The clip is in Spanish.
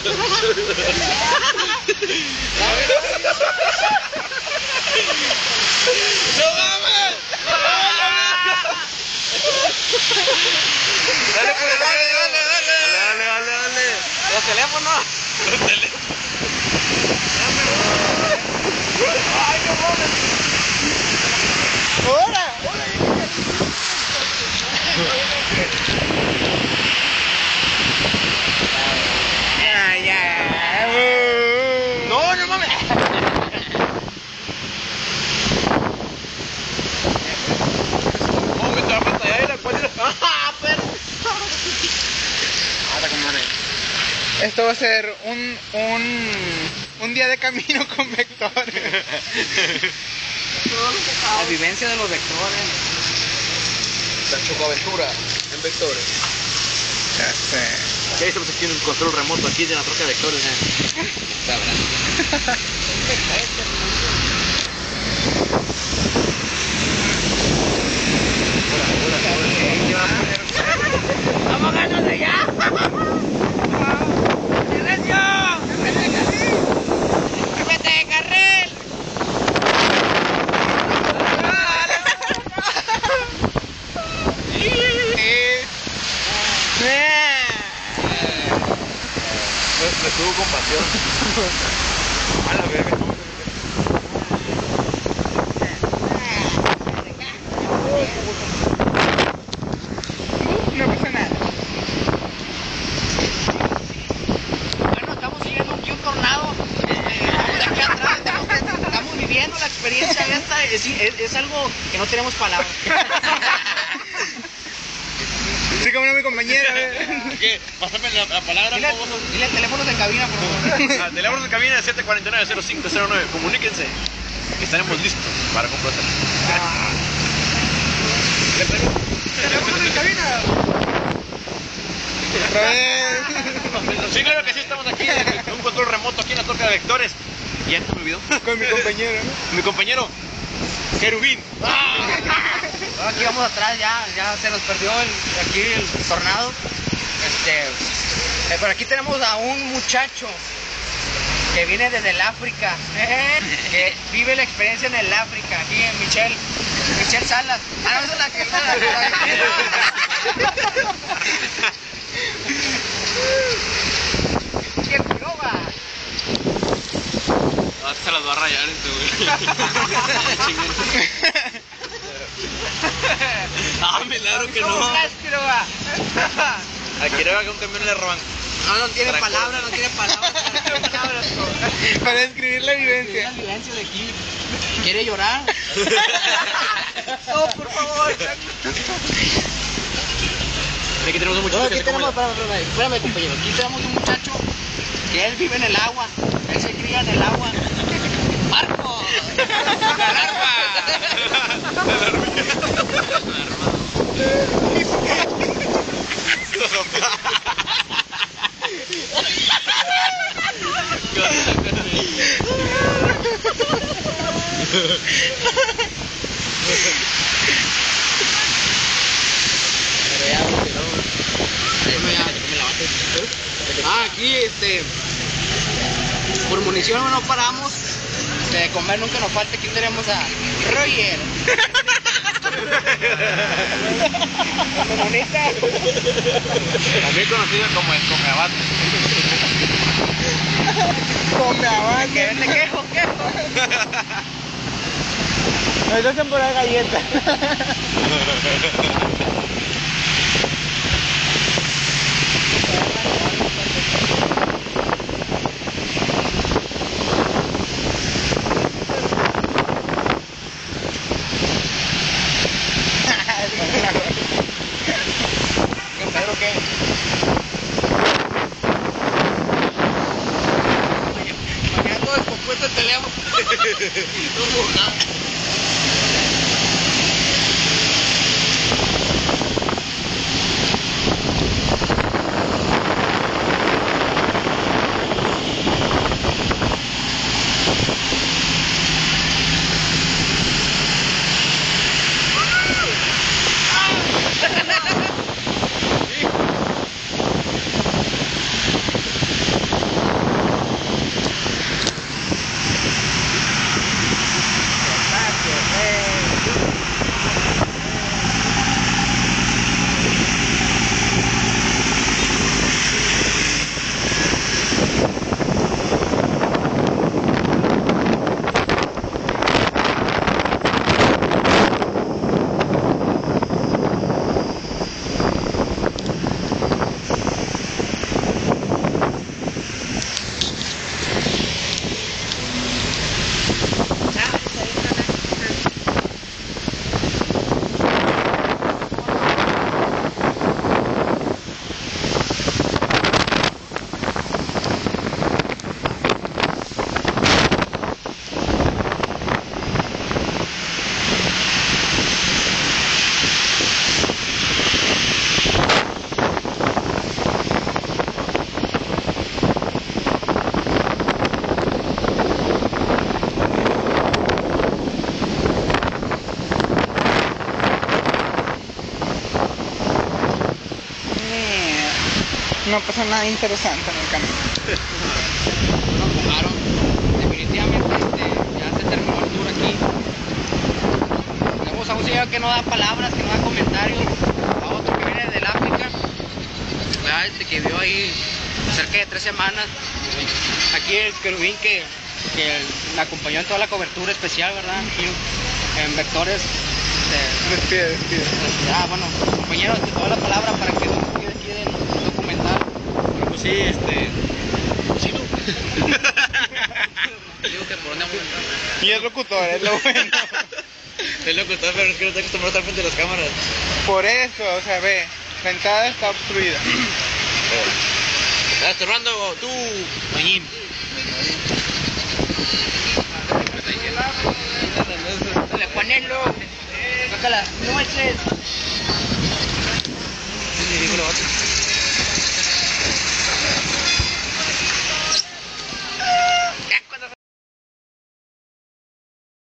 ¡No mames! Dale, pues, dale. Los teléfonos. Ay, no mames. ¡Ahora! Ya. No mames. Me estaba pantalla y la cual. ¡Ah, perro! Esto va a ser un día de camino con vectores. La vivencia de los vectores. La chocoaventura en vectores. Ya sé. Ya estamos aquí en un control remoto aquí de la troca de vectores. ¡Vamos ganándose ya! ¡Silencio! ¡Cámbiate de carril! Le tuvo compasión. A la verga. No pasa nada. Bueno, estamos siguiendo aquí un tornado. Estamos de aquí atrás, estamos viviendo la experiencia esta. Es algo que no tenemos palabras. Sí, como no mi compañera. ¿Qué? Pásame la palabra. Dile teléfonos de cabina, por favor. Teléfonos de cabina 749-0509. Comuníquense. Que estaremos listos para complacer. Teléfono de cabina. Sí, claro que sí, estamos aquí en un control remoto aquí en la troca de vectores. ¿Y ya se me olvidó? Con mi compañero. Mi compañero, Querubín. Aquí vamos atrás, ya se nos perdió aquí el tornado. Por aquí tenemos a un muchacho que viene desde el África, que vive la experiencia en el África, aquí en Michelle Salas. Ah, no, esa es la que... ¡Qué piroba! Ahora se las va a rayar este güey. Ah, milagro que ¿Cómo no. estás, piroba? A Quiroga que un camión le roban. No tiene palabras, no tiene palabras. Para describir la vivencia. La vivencia de aquí. ¿Quiere llorar? No, por favor. Aquí tenemos un muchacho No, que aquí se come. espérame, compañero. Aquí tenemos un muchacho que él vive en el agua. Él se cría en el agua. ¡Marco! ¡La larva! Aquí por munición no paramos de comer, nunca nos falta. Aquí tenemos a Roger. Comunista. También conocido como el comeabate. Come avance. Que vende quejo. Nos hacen por ahí galletas. ¿Pedro qué? Mañana todo descompuesto el teléfono. Todo mojado. no pasa nada interesante en el camino. Nos jugaron. Definitivamente ya se terminó el tour aquí. Tenemos a un señor que no da palabras, que no da comentarios, a otro que viene del África, ¿verdad? Que vivió ahí cerca de 3 semanas. Aquí el querubín que me acompañó en toda la cobertura especial, ¿verdad? Aquí en Vectores. Despide. Bueno, compañeros, te doy la palabra para que nos cuide aquí del documental. Pues sí, sí, no. Digo que por dónde vamos a entrar. Y es locutor, es lo bueno. El locutor, pero es que no está acostumbrado a estar frente a las cámaras. Por eso, o sea, ve, la entrada está obstruida. ¿Estás cerrando tú, Mañín? Dale, Juanelo, saca las nueces.